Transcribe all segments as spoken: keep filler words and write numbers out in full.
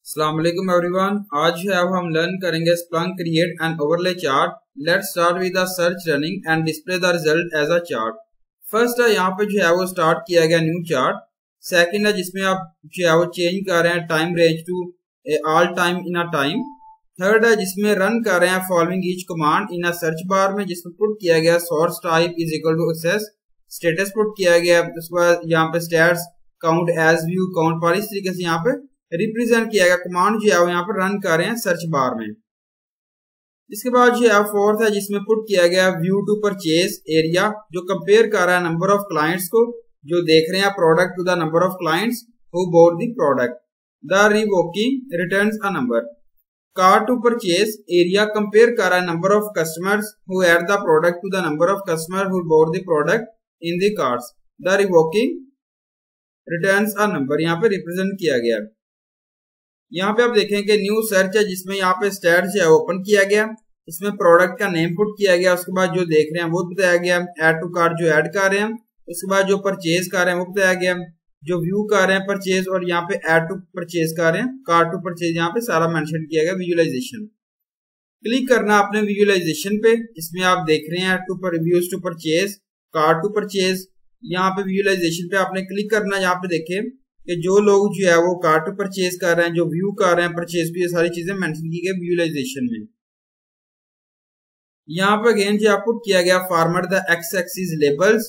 अस्सलाम वालेकुम एवरीवन। आज जो है अब हम लर्न करेंगे Splunk create and overlay chart. Let's start with the search running and display the result as a chart. First है यहाँ पे जो है वो स्टार्ट किया गया न्यू चार्ट। सेकंड है जिसमें आप जो है वो चेंज कर रहे हैं time range to all time in a time. Third है जिसमें रन कर रहे हैं following each command in a search bar में, जिसमें पुट किया गया source type is equal to access, status put किया गया, उसके बाद यहाँ पे stats count as view count पर इस तरीके से यहाँ पे रिप्रेजेंट किया गया कमांड जो है वो यहाँ पर रन कर रहे हैं सर्च बार में। इसके बाद जो है फोर्थ है जिसमें पुट किया गया व्यू टू परचेज एरिया, जो कंपेयर कर रहा है नंबर ऑफ क्लाइंट्स को जो देख रहे हैं product to the number of clients who bought the product. The revoking returns a number. Cart to purchase area compare कर रहा है number of customers who add the product to the number of customer who bought the product in the carts. The revoking returns a number यहाँ पे represent किया गया। यहाँ पे आप देखें कि न्यू सर्च है जिसमें यहाँ पे स्टैट जो है ओपन किया गया, इसमें प्रोडक्ट का नेम पुट किया गया, उसके बाद जो देख रहे हैं वो बताया गया, ऐड टू कार्ट जो ऐड कर रहे हैं, उसके बाद जो परचेज कर रहे हैं वो बताया गया, जो व्यू कर रहे हैं परचेज और यहाँ पे ऐड टू परचेज कर रहे हैं, कार्ट टू परचेज यहाँ पे सारा मेंशन किया गया। विजुअलाइजेशन क्लिक करना अपने विजुअलाइजेशन पे, इसमें आप देख रहे हैं to reviews to purchase cart to purchase. यहाँ पे विजुअलाइजेशन पे आपने क्लिक करना, यहाँ पे देखें कि जो लोग जो है वो कार्ट टू परचेज कर रहे हैं, जो व्यू कर रहे हैं परचेज भी, ये सारी चीजें मेंशन की गई विजुअलाइजेशन में। यहाँ पे अगेन जो पुट किया गया format the X axis labels.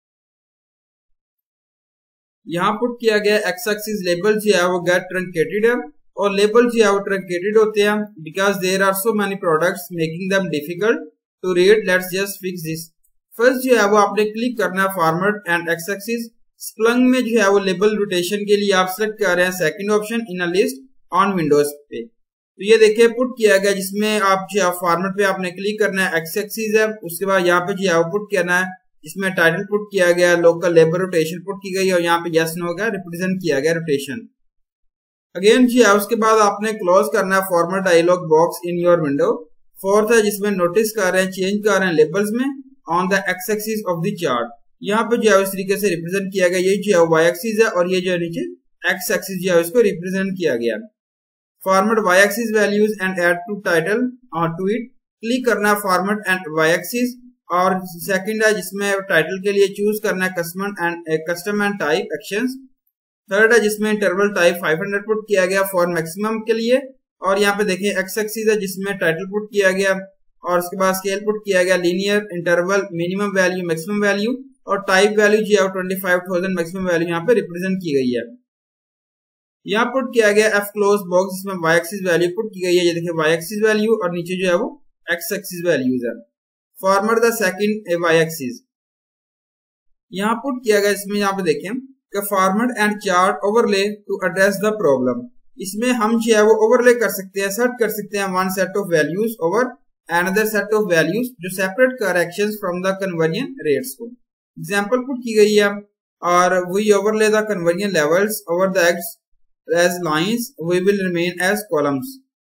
यहाँ पुट किया गया एक्स एक्सिस लेबल जो है वो गेट ट्रंकेटेड है, और लेबल जो है वो ट्रंकेटेड होते हैं because there are so many products making them difficult to read. Let's just fix this. First जो है वो आपने क्लिक करना है format and X axis. Splunk में जो है वो लेबल रोटेशन के लिए आप सेलेक्ट कर रहे हैं second option in a list on windows पे। तो ये देखिए पुट किया गया जिसमें आप जो है फॉर्मेट पे आपने क्लिक करना है, एक्स एक्सिस है, उसके बाद यहाँ पे जो है वो पुट करना है, इसमें टाइटल पुट किया गया, लोकल लेबल रोटेशन पुट की गई और यहाँ पे यस नो का रिप्रेजेंट किया गया रोटेशन। अगेन जी है उसके बाद आपने क्लोज करना है format dialog box in your window. Fourth है जिसमें नोटिस कर रहे हैं चेंज कर रहे हैं लेबल्स में on the X axis of the chart. यहाँ पे जो है इस तरीके से रिप्रेजेंट किया गया, ये जो है वाई एक्सिस है और ये जो है नीचे एक्स एक्सिस जो है इसको रिप्रेजेंट किया गया। Format Y axis values and add to title to it. Click करना है फॉर्मेट एंड वाई एक्सिस, और सेकंड है जिसमें टाइटल के लिए चूज करना है customer and custom and type actions. Third है जिसमें interval type five hundred put किया गया फॉर मैक्सिमम के लिए, और यहाँ पे देखिए एक्स एक्सिस है जिसमें टाइटल पुट किया गया और उसके बाद स्केल पुट किया गया linear, interval, minimum value, maximum value, और टाइप वैल्यू जो है twenty five thousand maximum value यहाँ पे रिप्रेजेंट की गई है। यहाँ पुट किया गया एफ क्लोज बॉक्स जिसमें वाई एक्सिस वैल्यू पुट की गई है, ये देखिए वाई एक्सिस वैल्यू और नीचे जो है वो एक्स एक्सिस वैल्यूज है। Format the second Y axis यहाँ पुट किया गया, इसमें यहाँ पे देखें कि format and chart overlay to address the problem. इसमें हम जो है वो ओवरले कर सकते हैं, सेट कर सकते हैं one set of values over another set of values जो separate corrections from the conversion rates को। एग्जाम्पल पुट की गई है, और we overlay the conversion levels over the x as lines, we will remain as columns।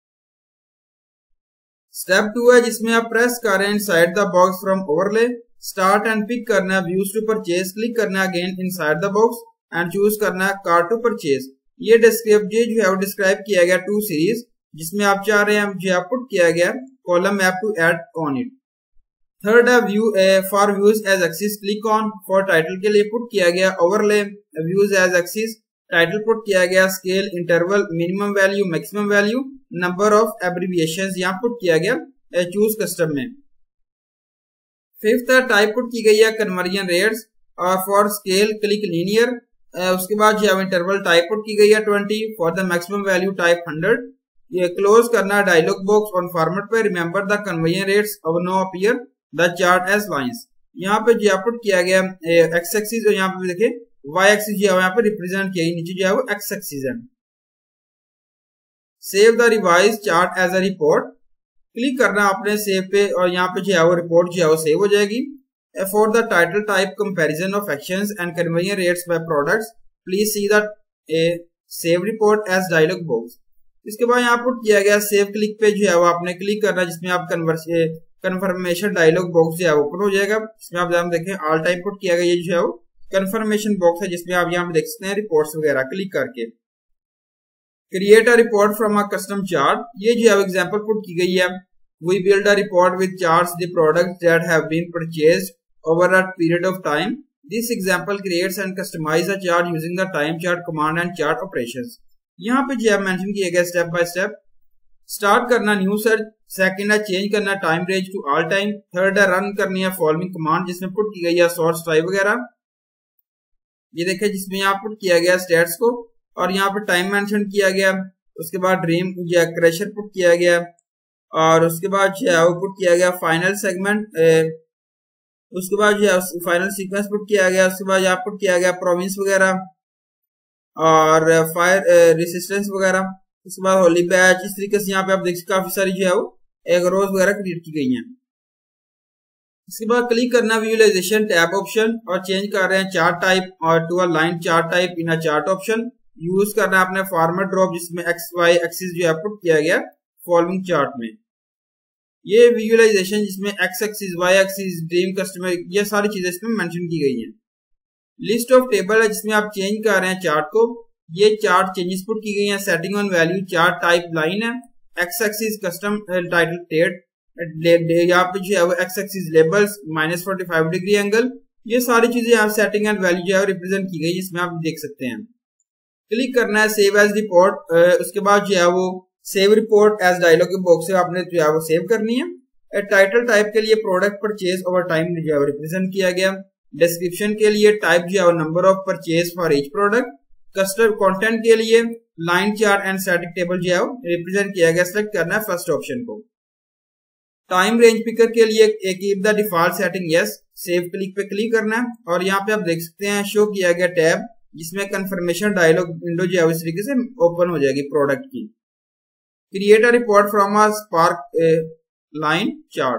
Step two है जिसमें आप press कर रहे हैं inside the box from overlay, start and pick करना है views to purchase, क्लिक करना है again inside the box and choose करना है cart to purchase। ये डिस्क्रिप्ट जो है वो डिस्क्राइब किया गया टू सीरीज जिसमें आप चाह रहे हैं जो पुट किया गया column map to add on it. Third है view for views as axis, click on. For title के लिए पुट किया गया overlay views as axis, title put किया गया scale, interval, minimum value, maximum value, number of abbreviations यहाँ put किया गया चूज कस्टम में। फिफ्थ है टाइप पुट की गई है कन्वर्जन रेट्स, और फॉर स्केल क्लिक लीनियर, उसके बाद जो है इंटरवल टाइप पुट की गई है twenty, for the maximum value type hundred. ये क्लोज करना है डायलॉग बॉक्स ऑन फॉर्मेट पे, रिमेंबर द कन्वर्जन रेट्स अब no appear the chart as lines. यहाँ पे जो पुट किया गया एक्स एक्सिस और यहाँ पे देखिए वाई एक्सिस जो है यहाँ पे रिप्रेजेंट किया गया, नीचे जो है वो एक्स एक्सिस है। Save the revise chart as a report, click करना अपने सेव पे और यहाँ पे जो है वो रिपोर्ट जो है वो सेव हो जाएगी। For the title type comparison of actions and conversion rates by products, please see the save report as dialog box. इसके बाद यहाँ पुट किया गया सेव क्लिक पे जो है वो आपने क्लिक करना, जिसमें आप कन्फर्मेशन डायलॉग बॉक्स जो है ओपन हो जाएगा। इसमें आप जब देखें ऑल टाइम पुट किया गया, ये जो है वो कन्फर्मेशन बॉक्स है जिसमें आप यहाँ पे देख सकते हैं रिपोर्ट्स वगैरह क्लिक करके। Create a report from a custom chart, ये जो है एग्जांपल पुट की गई है। We build a report with charts the products that have been purchased over a period of time. This example creates and customize a chart using the time chart command and chart operations. यहाँ पे जो है mention किया गया step by step. Start करना new search, second है change करना time range to all time, third है रन करनी है फॉलोइंग कमांड जिसमें पुट की गई है सोर्स टाइप वगैरह, ये देखें जिसमें यहाँ पुट किया गया स्टेट्स को और यहाँ पे टाइम मेंशन किया गया। उसके बाद ड्रीम या क्रैशर पुट किया गया और उसके बाद जो है वो पुट किया गया फाइनल सेगमेंट, उसके बाद जो है फाइनल सीक्वेंस पुट किया गया। उसके बाद यहाँ पुट किया गया प्रोविंस वगैरह और फायर रेसिस्टेंस वगैरह। उसके बाद होली बैच, इस तरीके से यहाँ पे आप देख सकते काफी सारी जो है वो एक रोज वगैरह क्रिएट की गई हैं। इसके बाद क्लिक करना विजुअलाइजेशन टैब ऑप्शन और चेंज कर रहे हैं चार्ट टाइप और to a line chart type in a chart option. Use करना है अपने फॉर्मेट ड्रॉप जिसमें एक्स वाई एक्सिस जो है पुट किया गया फॉलोइंग चार्ट में। ये विजुअलाइजेशन जिसमें X axis Y axis dream customer ये सारी चीजें इसमें मेंशन की गई हैं। लिस्ट ऑफ टेबल है जिसमें आप चेंज कर रहे हैं चार्ट को, ये चार्ट चेंजेस पुट की गई हैं। Setting on value chart type line है, X axis custom title date, यहाँ पे जो है X axis labels minus forty five degree angle, ये सारी चीजें यहाँ सेटिंग एंड वैल्यू जो है रिप्रेजेंट की गई जिसमें आप देख सकते हैं। क्लिक करना है सेव एज रिपोर्ट, उसके बाद जो है वो सेव रिपोर्ट एज डायलॉग के बॉक्स से आपने जो है वो सेव करनी है। टाइटल टाइप के लिए प्रोडक्ट परचेज ओवर टाइम जो है रिप्रेजेंट किया गया। डिस्क्रिप्शन के लिए टाइप जो है number of purchase for each product. Customer content के लिए line chart and static table जो है रिप्रेजेंट किया गया। सेलेक्ट करना है फर्स्ट ऑप्शन को। टाइम रेंज पिकर के लिए keep the default setting yes, save click पे क्लिक करना है और यहाँ पे आप देख सकते हैं शो किया गया टैब जिसमें कंफर्मेशन डायलॉग विंडो जो है इस तरीके से ओपन हो जाएगी प्रोडक्ट की। Create a report from a sparkline chart,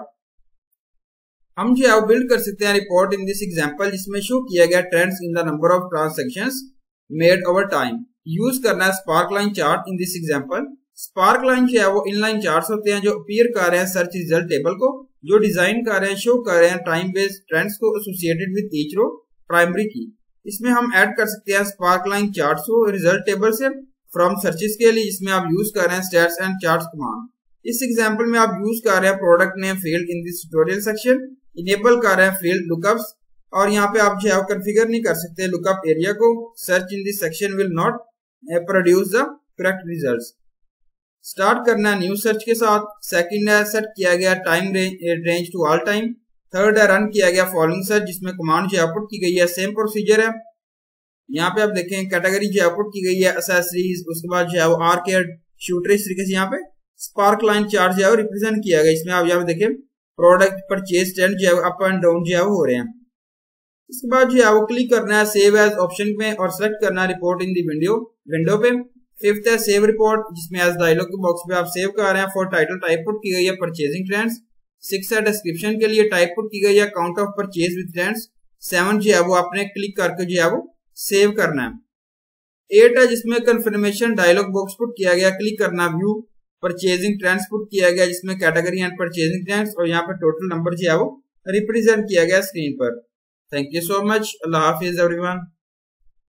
हम जो है बिल्ड कर सकते हैं रिपोर्ट इन दिस एग्जांपल जिसमें शो किया गया trends in the number of transactions made over time. Use करना है sparkline chart in this example. Sparkline जो है वो इनलाइन चार्ट्स होते हैं जो अपीयर कर रहे हैं सर्च रिजल्ट टेबल को, जो डिजाइन कर रहे हैं शो कर रहे हैं टाइम बेस्ड ट्रेंड्स को associated with each row primary की। इसमें हम ऐड कर सकते हैं स्पार्क लाइन चार्ट्स को रिजल्ट टेबल से फ्रॉम सर्चेस के लिए, इसमें आप यूज कर रहे हैं स्टैट्स एंड चार्ट्स कमांड। इस एग्जांपल में आप यूज कर रहे हैं product name field in this tutorial section, enable कर रहे हैं फील्ड लुकअप्स और यहाँ पे आप जो है कॉन्फ़िगर नहीं कर सकते लुकअप एरिया को। Search in this section will not produce the correct results. Start करना है न्यू सर्च के साथ। सेकंड है सेट किया गया time range to all time. Third है रन किया गया फॉलोइंग सर्च जिसमें कमांड जो आउटपुट की गई है सेम प्रोसीजर है। यहाँ पे आप देखें कैटेगरी जो आउटपुट की गई है एसेसरीज, उसके बाद जो है वो आर्केड शूटर, इस तरीके से यहाँ पे स्पार्क लाइन चार्ट जो है रिप्रेजेंट किया गया। इसमें आप यहाँ पे देखें प्रोडक्ट परचेज ट्रेंड जो है अप एंड डाउन जो है वो हो रहे हैं। इसके बाद जो है वो क्लिक करना है सेव एज ऑप्शन पे और सेलेक्ट करना है report in the window window पे। फिफ्थ है सेव रिपोर्ट जिसमें एज डायलॉग के बॉक्स पे आप सेव कर रहे हैं। फॉर टाइटल टाइप पुट की गई है परचेजिंग ट्रेंड्स। सिक्स है डिस्क्रिप्शन के लिए टाइप पुट की गई है count of purchase with trends. Seven जो है वो आपने क्लिक करके जो है वो सेव करना है। एट है जिसमें कंफर्मेशन डायलॉग बॉक्स पुट किया गया, क्लिक करना व्यू परचेजिंग ट्रेंड्स पुट किया गया जिसमें कैटेगरी एंड परचेजिंग ट्रेंड्स और यहाँ पे टोटल नंबर जो है वो रिप्रेजेंट किया गया स्क्रीन पर। थैंक यू सो मच, अल्लाह हाफिज एवरीवन।